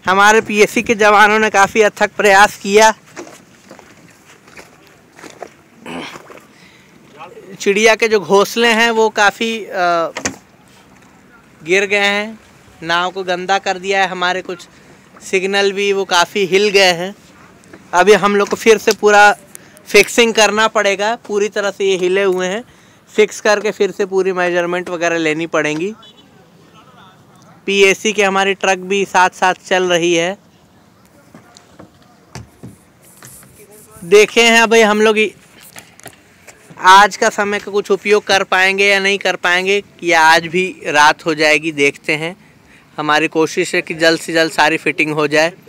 हमारे पीएससी के जवानों ने काफ़ी अथक प्रयास किया। चिड़िया के जो घोंसले हैं वो काफ़ी गिर गए हैं, नाव को गंदा कर दिया है। हमारे कुछ सिग्नल भी वो काफ़ी हिल गए हैं। अभी हम लोग को फिर से पूरा फिक्सिंग करना पड़ेगा। पूरी तरह से ये हिले हुए हैं, फिक्स करके फिर से पूरी मेजरमेंट वगैरह लेनी पड़ेंगी। पीएससी की हमारी ट्रक भी साथ साथ चल रही है। देखे हैं भाई हम लोग आज का समय का कुछ उपयोग कर पाएंगे या नहीं कर पाएंगे, या आज भी रात हो जाएगी, देखते हैं। हमारी कोशिश है कि जल्द से जल्द सारी फिटिंग हो जाए।